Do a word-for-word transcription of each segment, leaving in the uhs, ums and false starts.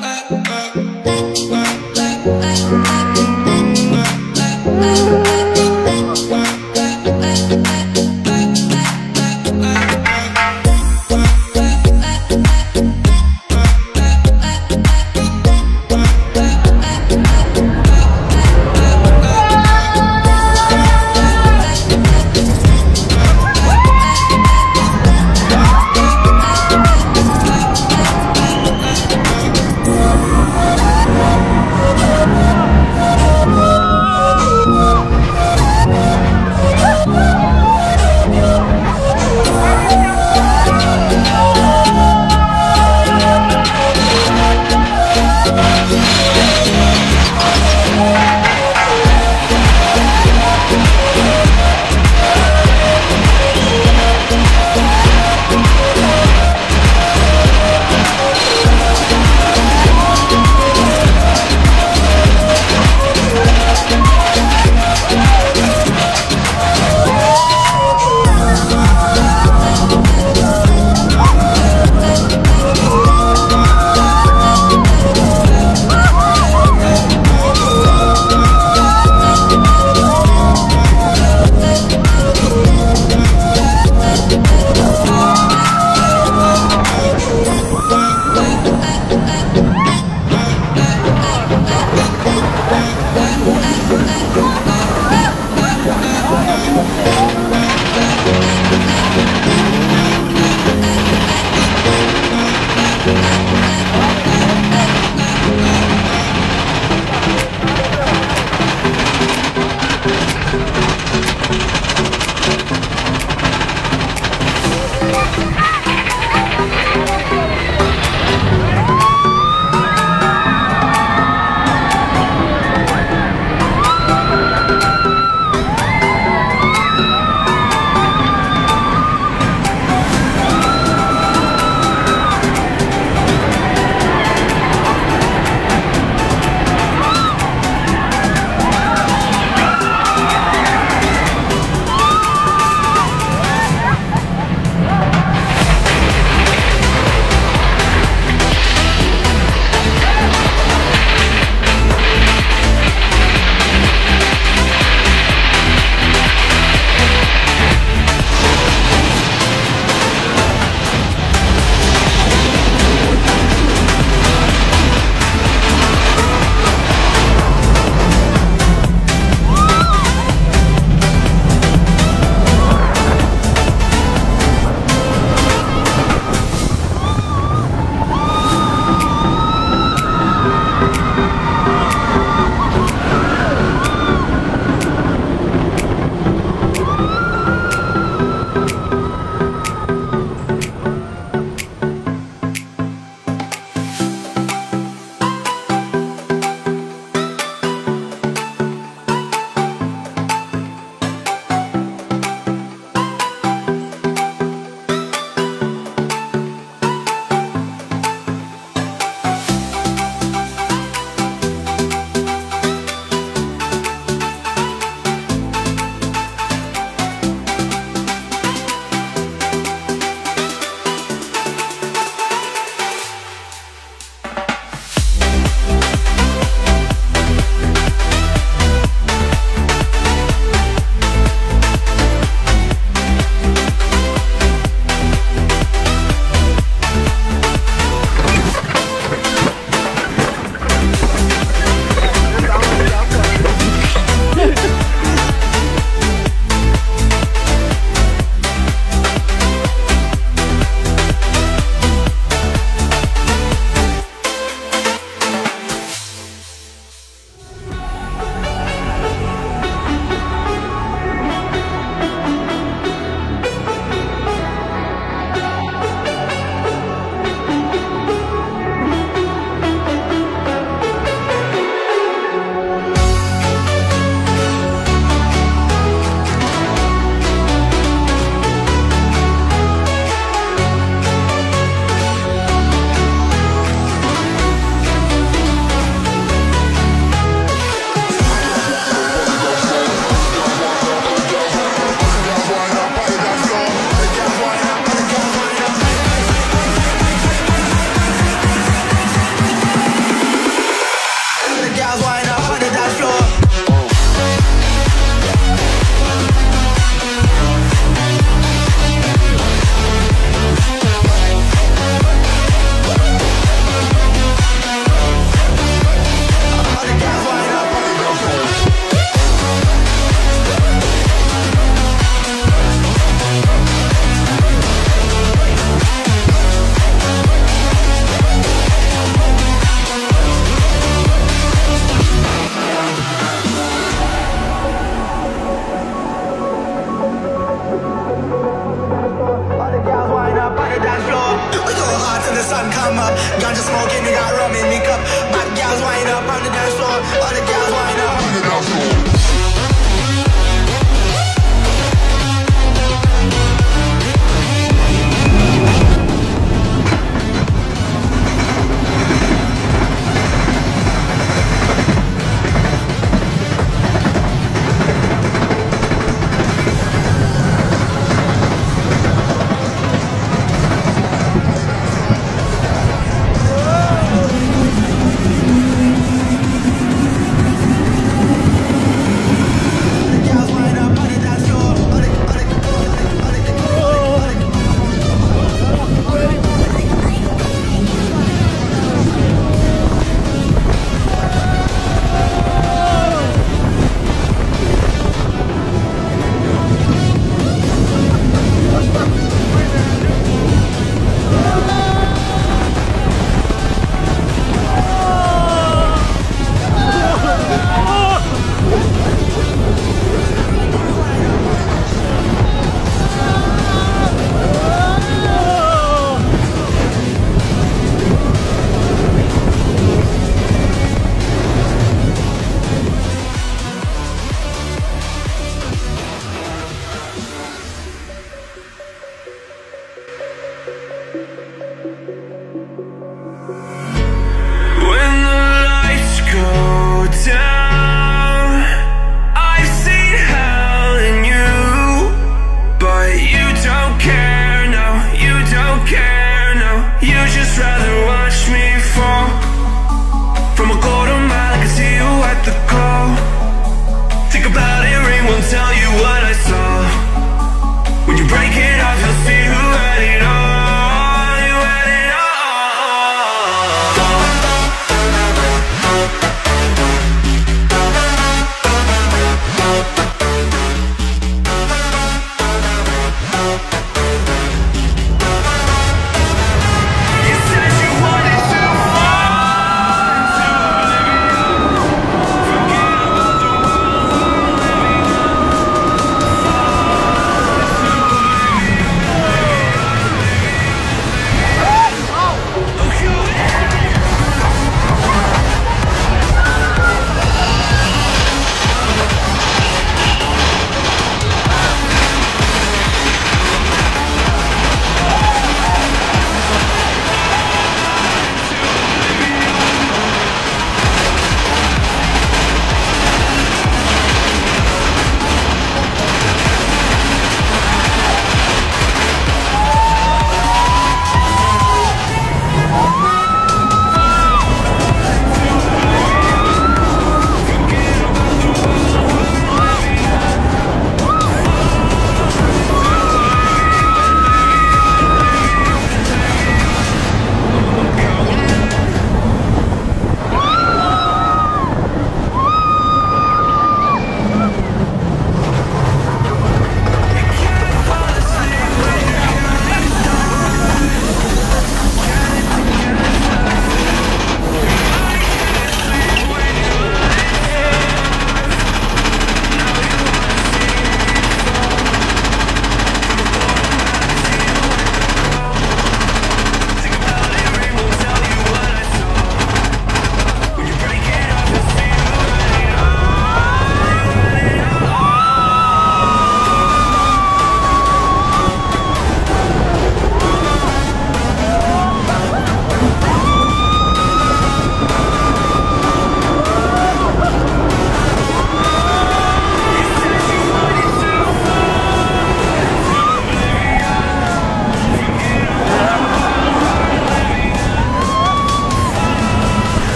We'll be right back.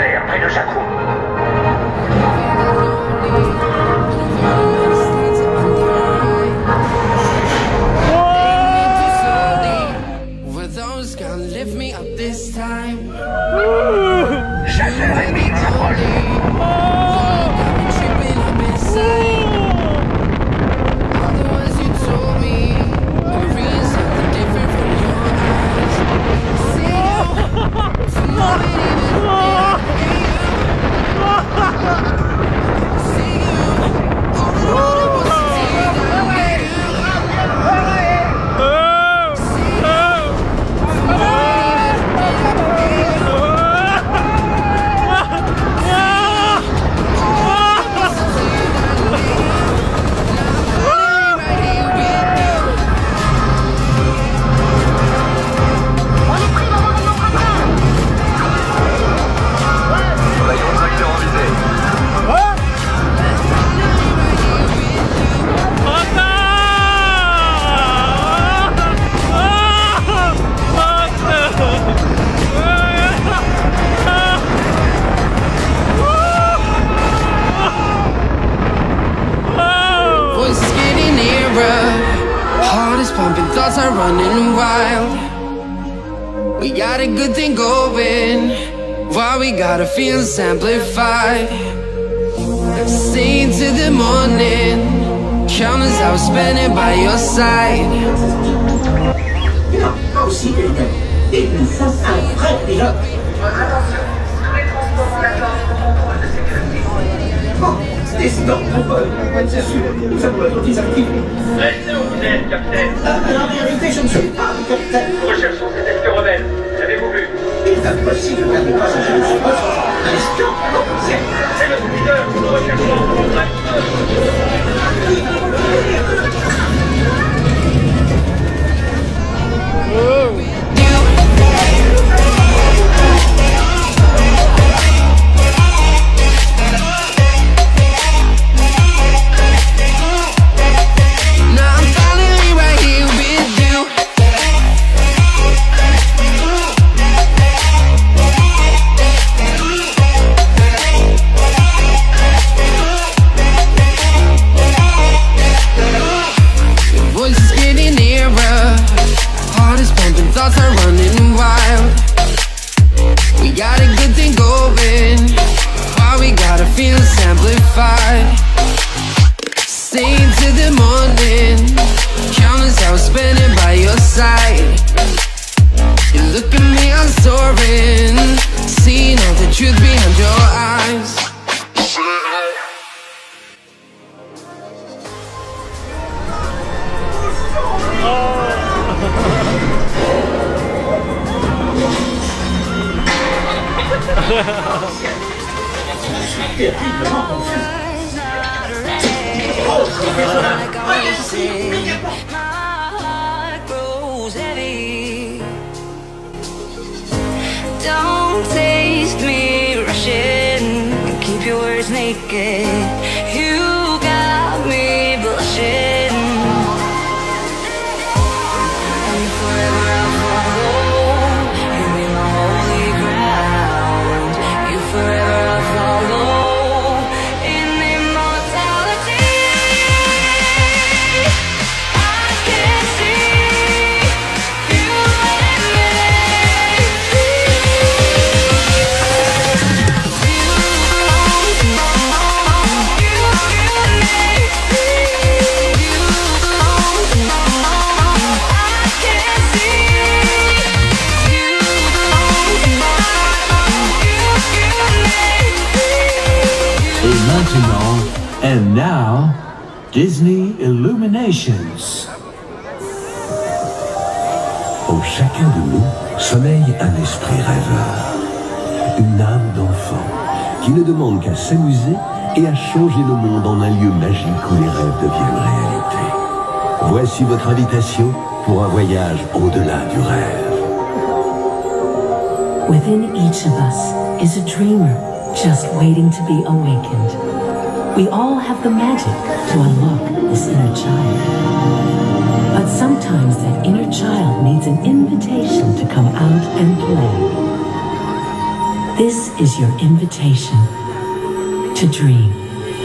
galère près de Jakku. Chasseur ennemi s'approche. Pumping thoughts are running wild. We got a good thing going, while we gotta feel amplified. Sing to the morning, countless hours spending by your side. Non, pas aussi quelqu'un. Il nous faut un vrai pilote. Attention, tous les transports en attente au contrôle de sécurité. Bon, décidons mon vol. C'est sûr, ça doit être désactivé. Restez où vous êtes, capitaine. Euh, en réalité, je ne suis pas le capitaine. Recherchons cet espion rebelle. L'avez-vous vu? Il est impossible qu'un des passagers ne soit pas un espion. Non, c'est... C'est le speeder. Nous recherchons notre acteur. Thoughts are running wild. We got a good thing going, while we gotta feel amplified. Sing to the morning, countless hours spending by your side. You look at me, I'm soaring, seeing all the truth behind your eyes. Je suis terriblement confus. Oh, don't taste me rushing. Keep your words naked. You got me blushing. And forever I'll follow. You be my holy ground. You forever I'll follow. In immortality, I can see you and me. Et maintenant, and now, Disney Illuminations. En chacun de nous sommeille un esprit rêveur, une âme d'enfant qui ne demande qu'à s'amuser et à changer le monde en un lieu magique où les rêves deviennent réalité. Voici votre invitation pour un voyage au-delà du rêve. Within each of us is a dreamer just waiting to be awakened. We all have the magic to unlock this inner child. But sometimes that inner child needs an invitation to come out and play. This is your invitation to dream.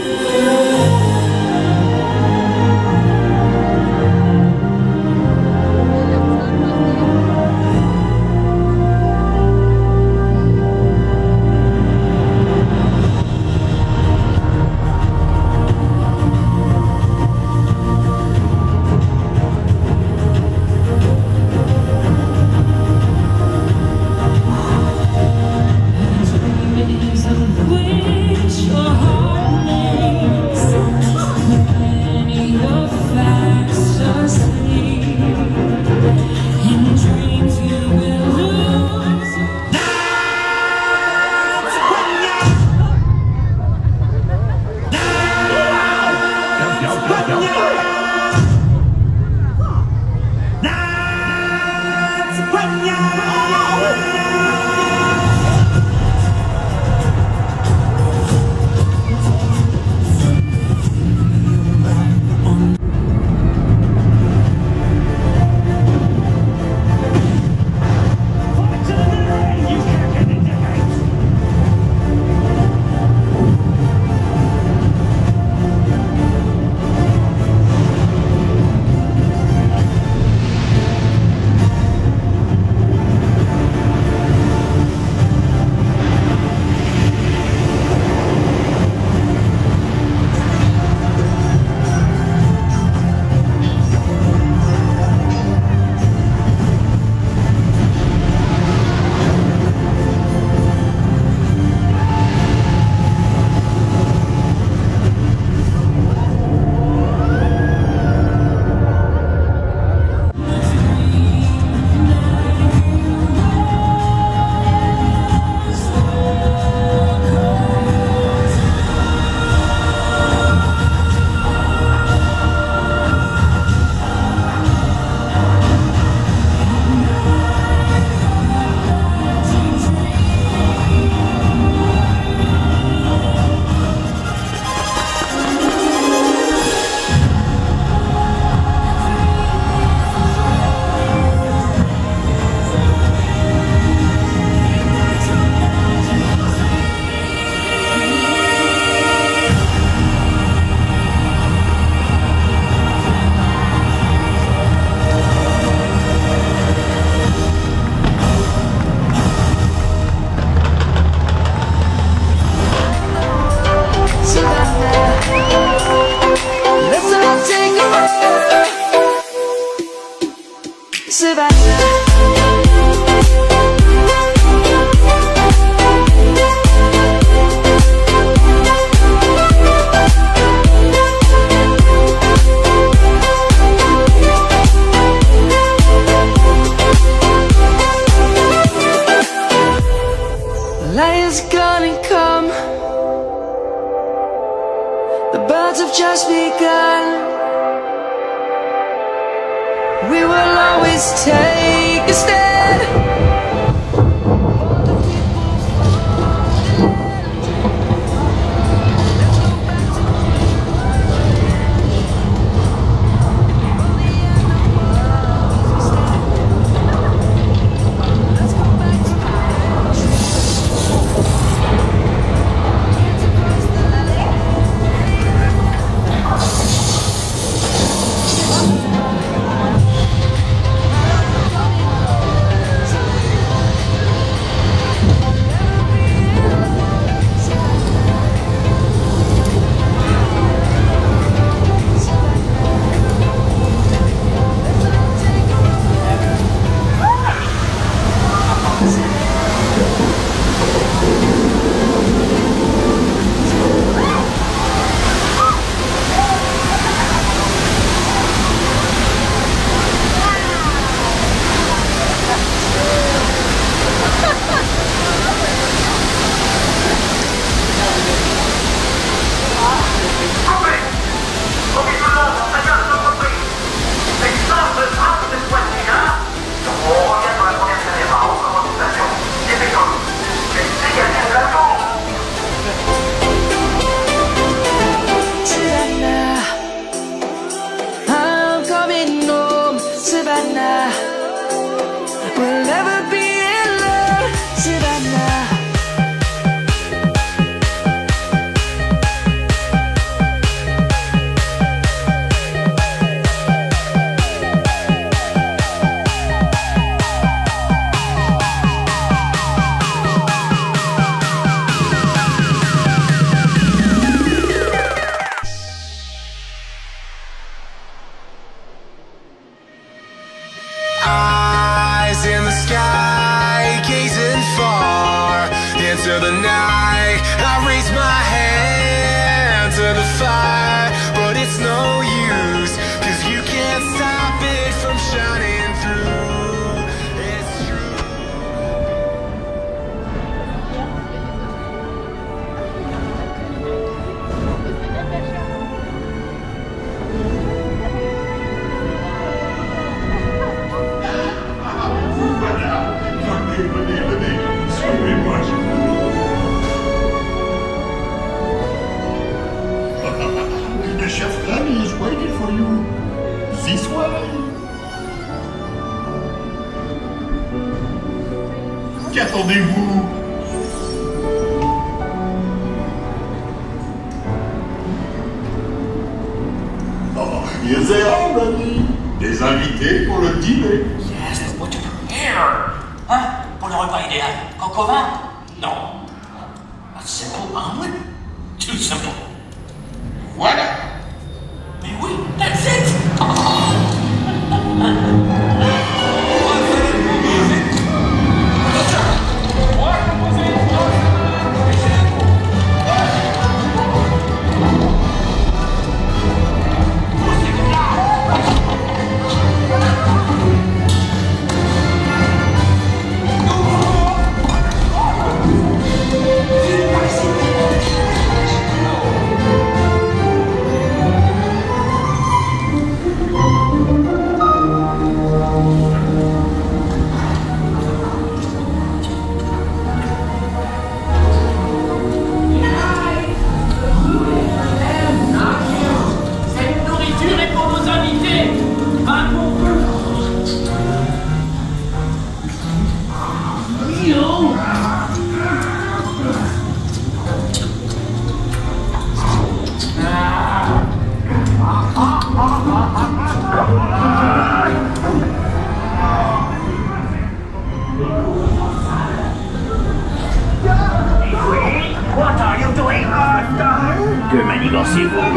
Light is gonna come. The birds have just begun. We will always take a stand. I raise my hand to the fire, but it's no use, 'cause you can't stop it from shining through. It's true. Venez, venez, venez, suivez-moi. The chef Danny is waiting for you. This way. Qu'attendez-vous? Oh, here they are, Danny. Des invités pour le dîner. Yes, there's much to prepare. Hein? Pour le repas idéal. Coq au vin? Non. A simple omelet? Too simple. Voilà. Mais oui, that's it! What are you doing, Arthur? Que manigancez-vous?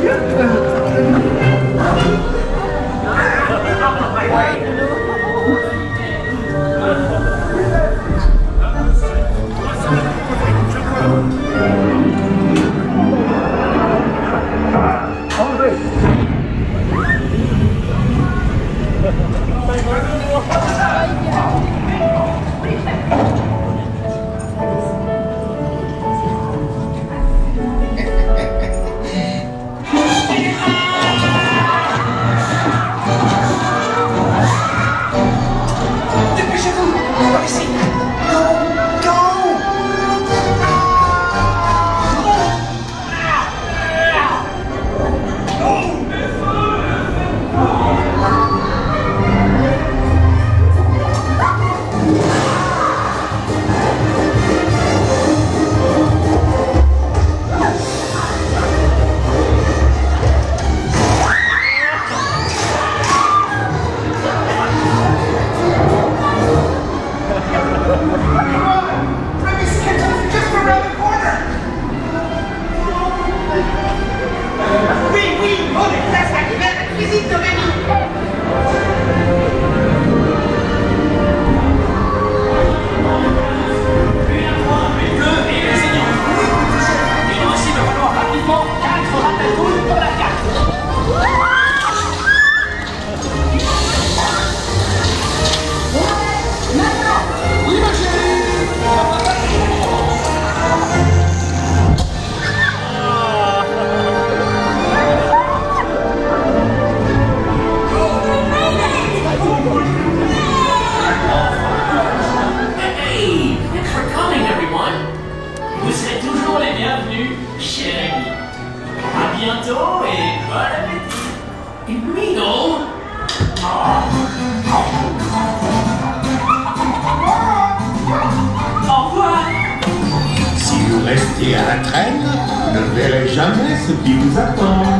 Restez à la traîne, vous ne verrez jamais ce qui vous attend.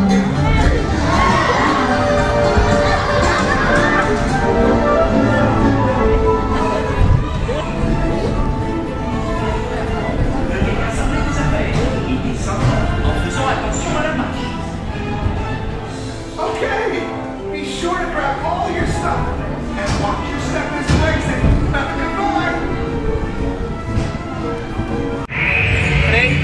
Okay, be sure to grab all your stuff and watch your step this way. Have a good night.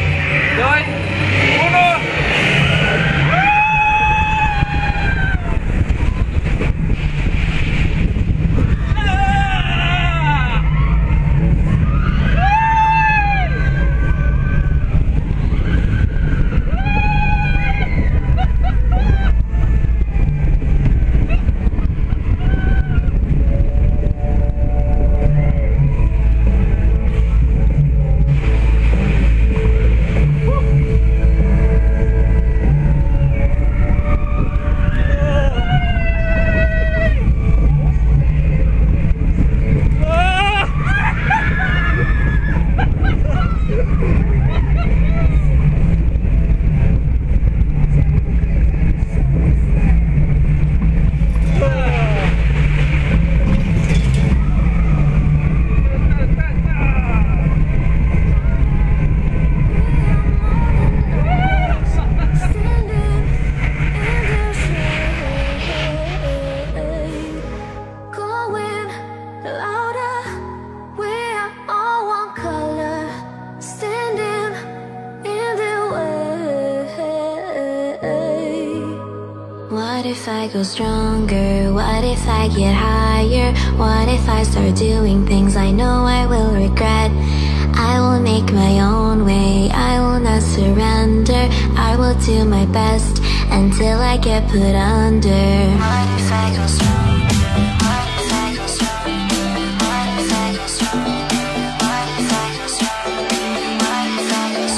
if I go stronger? What if I get higher? What if I start doing things I know I will regret? I will make my own way, I will not surrender. I will do my best until I get put under. What if I go stronger? What if I go stronger? What if I go stronger? What if I go stronger? What if I go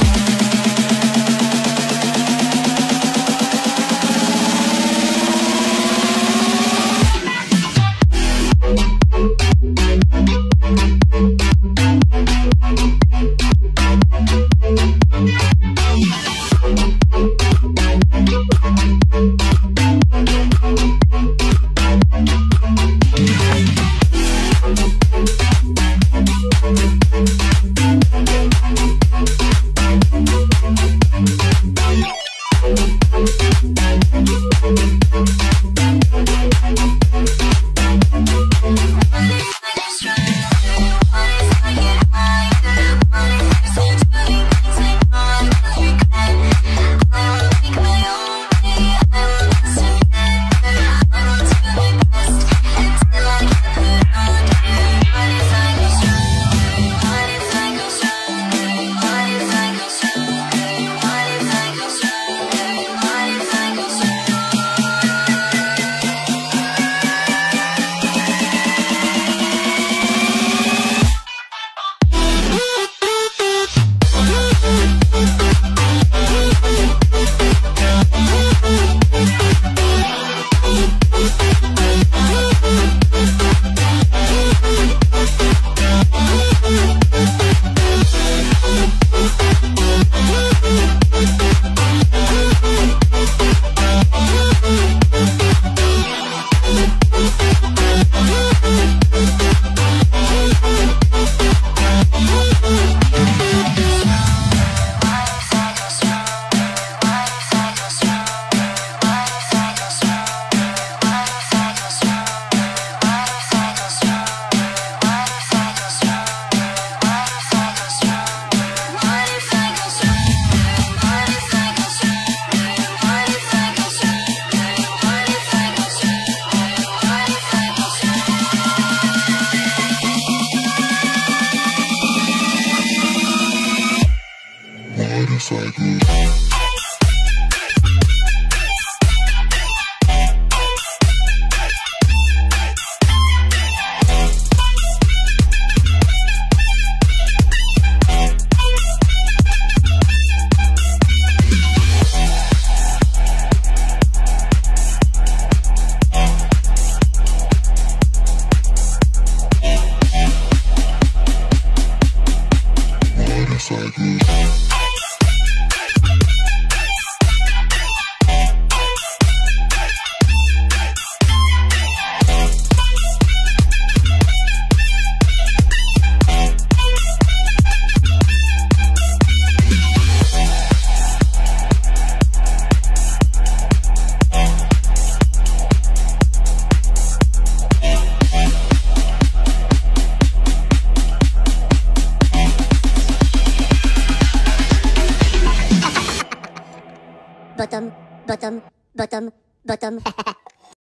bottom, bottom, bottom, bottom.